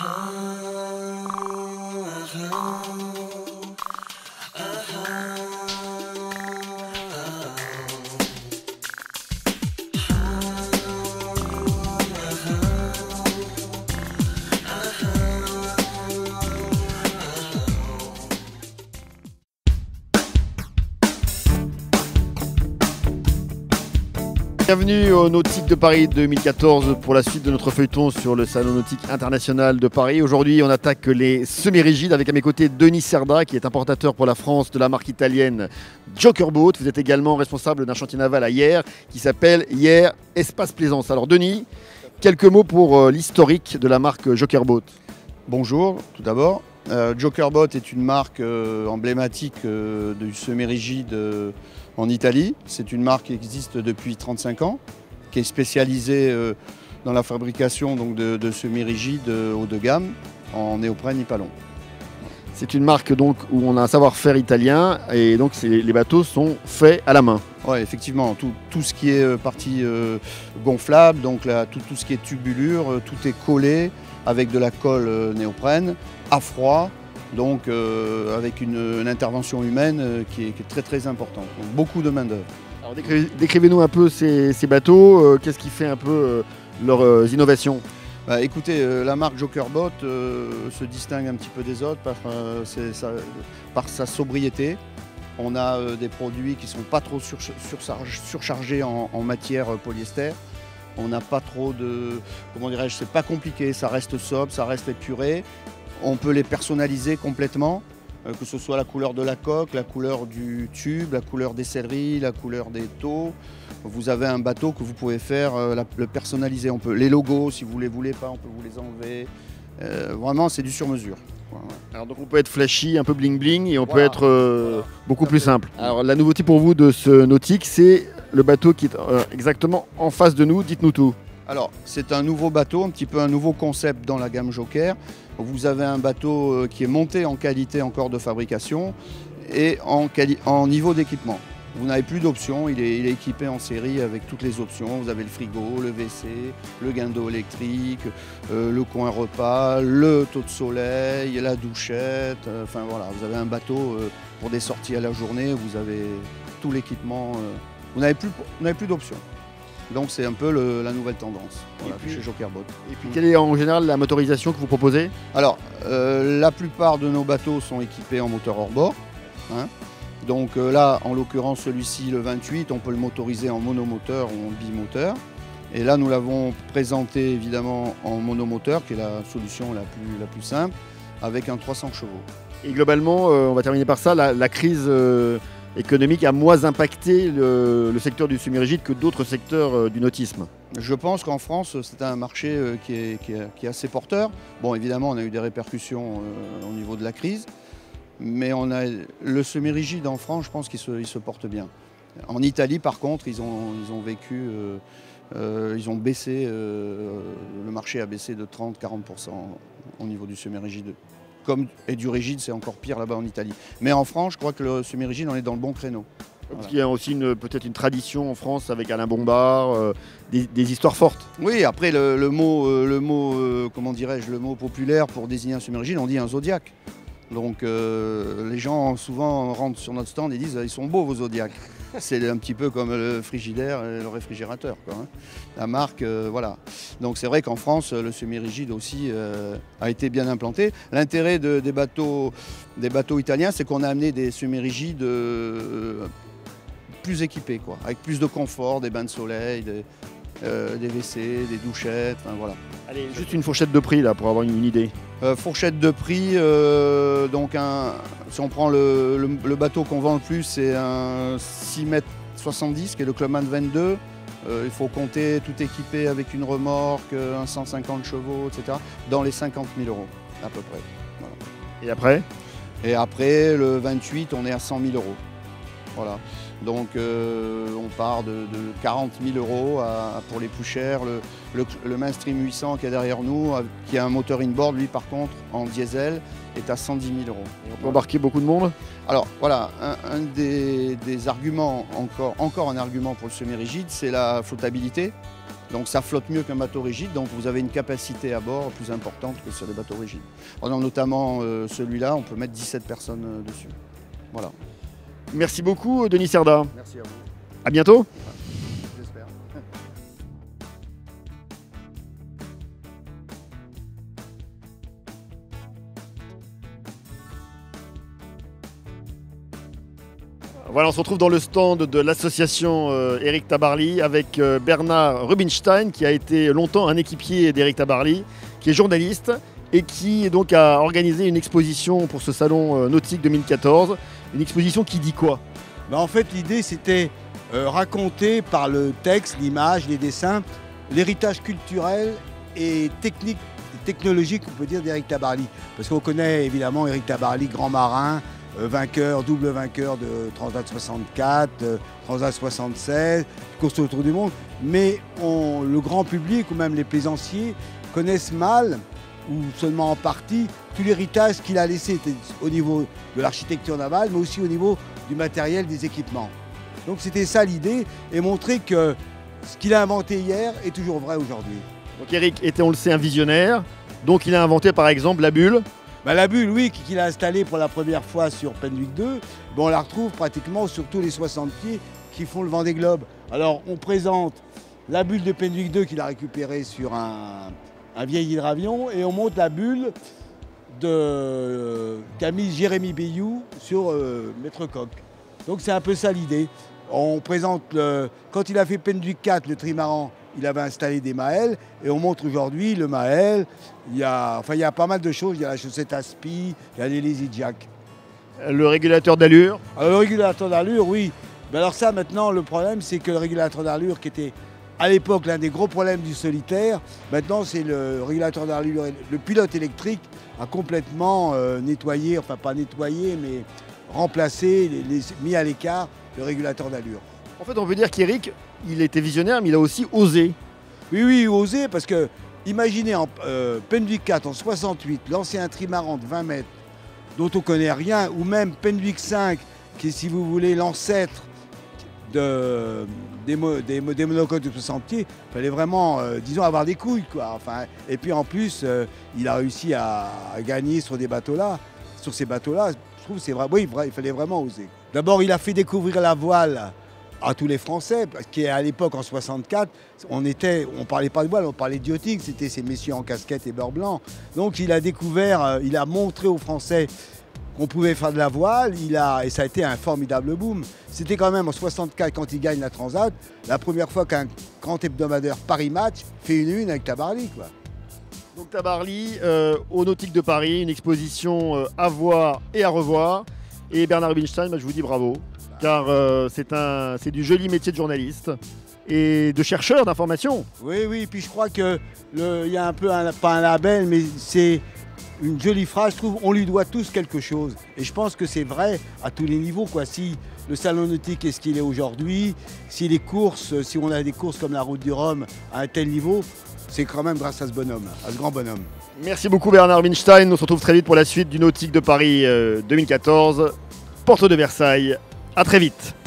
Bienvenue au Nautique de Paris 2014 pour la suite de notre feuilleton sur le Salon Nautique International de Paris. Aujourd'hui, on attaque les semi-rigides avec à mes côtés Denis Cerda, qui est importateur pour la France de la marque italienne Joker Boat. Vous êtes également responsable d'un chantier naval à Hyères qui s'appelle Hyères Espace Plaisance. Alors Denis, quelques mots pour l'historique de la marque Joker Boat. Bonjour, tout d'abord. Joker Boat est une marque emblématique du semi-rigide en Italie. C'est une marque qui existe depuis 35 ans, qui est spécialisée dans la fabrication donc, de semi-rigides haut de gamme en néoprène Hypalon. C'est une marque donc, où on a un savoir-faire italien et donc les bateaux sont faits à la main. Oui, effectivement, tout ce qui est partie gonflable, donc là, tout ce qui est tubulure, tout est collé avec de la colle néoprène, à froid, donc avec une intervention humaine qui est très très importante. Donc, beaucoup de main d'œuvre. Alors décrivez-nous un peu ces bateaux, qu'est-ce qui fait un peu leurs innovations? Écoutez, la marque Joker Boat se distingue un petit peu des autres par sa sobriété. On a des produits qui ne sont pas trop surchargés en matière polyester. On n'a pas trop de, comment dirais-je, c'est pas compliqué, ça reste sobre, ça reste épuré. On peut les personnaliser complètement, que ce soit la couleur de la coque, la couleur du tube, la couleur des selleries, la couleur des taux. Vous avez un bateau que vous pouvez faire, le personnaliser. On peut, les logos, si vous ne les voulez pas, on peut vous les enlever. Vraiment, c'est du sur-mesure. Voilà. Alors donc on peut être flashy, un peu bling bling et on peut être beaucoup plus simple. Alors la nouveauté pour vous de ce nautique, c'est le bateau qui est exactement en face de nous. Dites-nous tout. Alors c'est un nouveau bateau, un petit peu un nouveau concept dans la gamme Joker. Vous avez un bateau qui est monté en qualité encore de fabrication et en niveau d'équipement. Vous n'avez plus d'options, il est équipé en série avec toutes les options. Vous avez le frigo, le WC, le guindeau électrique, le coin repas, le taux de soleil, la douchette. Enfin voilà, vous avez un bateau pour des sorties à la journée, vous avez tout l'équipement. Vous n'avez plus d'options. Donc c'est un peu la nouvelle tendance chez Joker Boat. Et puis quelle est en général la motorisation que vous proposez? Alors la plupart de nos bateaux sont équipés en moteur hors-bord. Hein. Donc là, en l'occurrence, celui-ci, le 28, on peut le motoriser en monomoteur ou en bimoteur. Et là, nous l'avons présenté évidemment en monomoteur, qui est la solution la plus simple, avec un 300 chevaux. Et globalement, on va terminer par ça, la crise économique a moins impacté le secteur du semi-rigide que d'autres secteurs du nautisme. Je pense qu'en France, c'est un marché qui est assez porteur. Bon, évidemment, on a eu des répercussions au niveau de la crise. Mais on a le semi-rigide en France, je pense qu'il se porte bien. En Italie, par contre, ils ont vécu, ils ont baissé, le marché a baissé de 30-40% au niveau du semi-rigide. Et du rigide, c'est encore pire là-bas en Italie. Mais en France, je crois que le semi-rigide, on est dans le bon créneau. Parce qu'il y a aussi peut-être une tradition en France avec Alain Bombard, des histoires fortes. Oui, après comment dirais-je, le mot populaire pour désigner un semi-rigide, on dit un Zodiac. Donc les gens souvent rentrent sur notre stand et disent ils sont beaux vos Zodiacs. C'est un petit peu comme le frigidaire et le réfrigérateur, quoi, hein. La marque, voilà. Donc c'est vrai qu'en France, le semi-rigide aussi a été bien implanté. L'intérêt des bateaux italiens, c'est qu'on a amené des semi-rigides plus équipés, quoi, avec plus de confort, des bains de soleil, des WC, des douchettes, enfin voilà. Allez, juste une fourchette de prix là pour avoir une idée. Fourchette de prix, donc si on prend le bateau qu'on vend le plus, c'est un 6,70 m qui est le Clubman 22. Il faut compter tout équipé avec une remorque, un 150 chevaux, etc. dans les 50 000 € à peu près. Voilà. Et après? Et après, le 28, on est à 100 000 €. Voilà. Donc on part de 40 000 € pour les plus chers. Le Mainstream 800 qui est derrière nous, qui a un moteur inboard, lui par contre, en diesel, est à 110 000 €. Et on peut embarquer beaucoup de monde? Alors voilà, un des arguments, encore un argument pour le semi-rigide, c'est la flottabilité. Donc ça flotte mieux qu'un bateau rigide, donc vous avez une capacité à bord plus importante que sur les bateaux rigides. Alors, notamment celui-là, on peut mettre 17 personnes dessus. Voilà. Merci beaucoup Denis Cerda. Merci à vous. À bientôt. J'espère. Voilà, on se retrouve dans le stand de l'association Éric Tabarly avec Bernard Rubinstein, qui a été longtemps un équipier d'Éric Tabarly, qui est journaliste et qui donc a organisé une exposition pour ce salon nautique 2014. Une exposition qui dit quoi? En fait, l'idée, c'était raconter par le texte, l'image, les dessins, l'héritage culturel et technique, technologique, on peut dire, d'Éric Tabarly. Parce qu'on connaît évidemment Éric Tabarly, grand marin, double vainqueur de Transat 64, Transat 76, course autour du monde. Mais le grand public ou même les plaisanciers connaissent mal, ou seulement en partie, tout l'héritage qu'il a laissé au niveau de l'architecture navale, mais aussi au niveau du matériel, des équipements. Donc c'était ça l'idée, et montrer que ce qu'il a inventé hier est toujours vrai aujourd'hui. Donc Éric était, on le sait, un visionnaire. Donc il a inventé par exemple la bulle. La bulle, oui, qu'il a installée pour la première fois sur Penwick 2, on la retrouve pratiquement sur tous les 60 pieds qui font le Vendée Globe. Alors on présente la bulle de Penwick 2 qu'il a récupérée sur un vieil hydravion, et on monte la bulle qu'a mis Jérémy Bayou sur Maître Coq. Donc c'est un peu ça l'idée. On présente, quand il a fait Penwick 4, le trimaran, il avait installé des maëls, et on montre aujourd'hui le maël. Il y a pas mal de choses. Il y a la chaussette Aspi, il y a les Lazy Jack. Le régulateur d'allure. Alors, le régulateur d'allure, oui. Mais alors ça, maintenant, le problème, c'est que le régulateur d'allure, qui était à l'époque l'un des gros problèmes du solitaire, maintenant c'est le régulateur d'allure, le pilote électrique a complètement nettoyé, enfin pas nettoyé, mais remplacé, mis à l'écart le régulateur d'allure. En fait, on peut dire qu'Éric, il était visionnaire, mais il a aussi osé. Oui, osé, parce que imaginez en Penwick 4 en 68, lancer un trimaran de 20 mètres dont on ne connaît rien, ou même Penwick 5, qui est, si vous voulez, l'ancêtre des monocoques de 60 pieds, il fallait vraiment, disons, avoir des couilles, quoi. Enfin, et puis en plus, il a réussi à gagner sur des bateaux-là. Sur ces bateaux-là, je trouve que c'est vrai. Oui, il fallait vraiment oser. D'abord, il a fait découvrir la voile à tous les Français, parce qu'à l'époque, en 64, on parlait pas de voile, on parlait d'yachting, c'était ces messieurs en casquette et beurre blanc. Donc il a découvert, il a montré aux Français qu'on pouvait faire de la voile, et ça a été un formidable boom. C'était quand même en 64, quand il gagne la Transat, la première fois qu'un grand hebdomadaire Paris Match fait une avec Tabarly, quoi. Donc Tabarly, au Nautique de Paris, une exposition à voir et à revoir. Et Bernard Rubinstein, je vous dis bravo, car c'est du joli métier de journaliste et de chercheur d'information. Oui, puis je crois qu'il y a un peu, pas un label, mais c'est une jolie phrase, je trouve, on lui doit tous quelque chose. Et je pense que c'est vrai à tous les niveaux, quoi. Si le salon nautique est ce qu'il est aujourd'hui, si on a des courses comme la Route du Rhum à un tel niveau, c'est quand même grâce à ce bonhomme, à ce grand bonhomme. Merci beaucoup Bernard Rubinstein, on se retrouve très vite pour la suite du Nautique de Paris 2014, Porte de Versailles. À très vite.